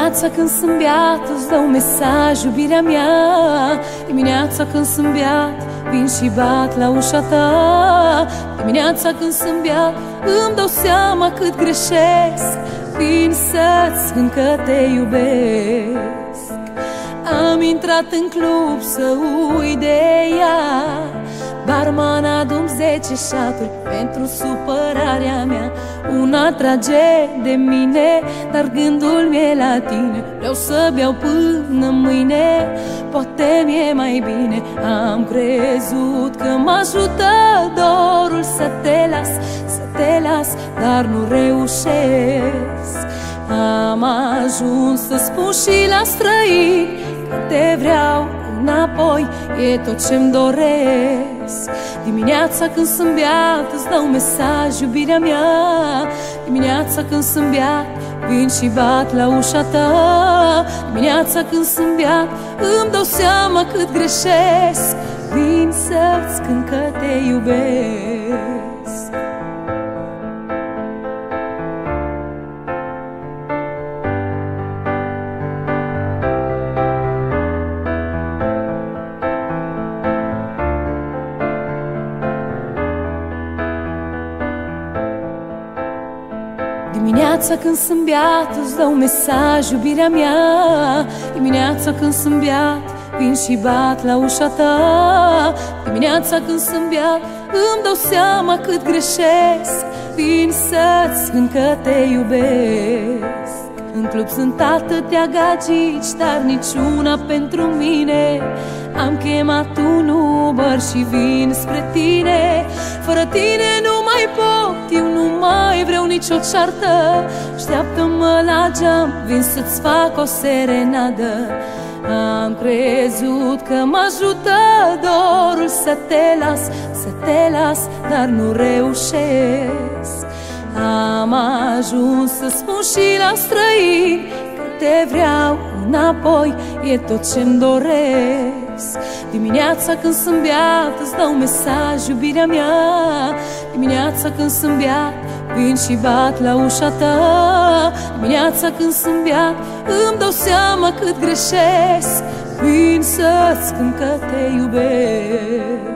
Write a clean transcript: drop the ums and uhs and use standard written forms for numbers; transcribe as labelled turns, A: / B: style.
A: Dimineața când sunt beat, îți dau mesaj, iubirea mea. Dimineața când sunt beat, vin și bat la ușa ta. Dimineața când sunt beat, îmi dau seama cât greșesc. Vin să-ți spun că te iubesc. Am intrat în club să uit de ea. Barman adun 10 șaturi pentru supărarea mea. Una trage de mine, dar gândul mi-e la tine. Vreau să beau până mâine, poate mi-e mai bine. Am crezut că mă ajută dorul să te las, să te las, dar nu reușesc. Am ajuns să spun și la străini că te vreau înapoi, e tot ce-mi doresc. Dimineața când sunt beat, îți dau mesaj, iubirea mea. Dimineața când sunt beat, vin și bat la ușa ta. Dimineața când sunt beat, îmi dau seama cât greșesc. Vin să-ți cânt că te iubesc. Dimineața când sunt beat, îți dau mesaj, iubirea mea. Dimineața când sunt beat, vin și bat la ușa ta. Dimineața când sunt beat, îmi dau seama cât greșesc. Vin să-ți spun că te iubesc. În club sunt atâtea gagici, dar niciuna pentru mine. Am chemat un Uber și vin spre tine. Fără tine nu mai pot, eu nu mai vreau nicio ceartă. Așteaptă-mă la geam, vin să-ți fac o serenadă. Am crezut că mă ajută dorul să te las, să te las, dar nu reușesc. Am ajuns să spun și la străini că te vreau înapoi, e tot ce-mi doresc. Dimineața când sunt beat, îți dau mesaj, iubirea mea. Dimineața când sunt beat, vin și bat la ușa ta. Dimineața când sunt beat, îmi dau seama cât greșesc. Vin să-ți cânt că te iubesc.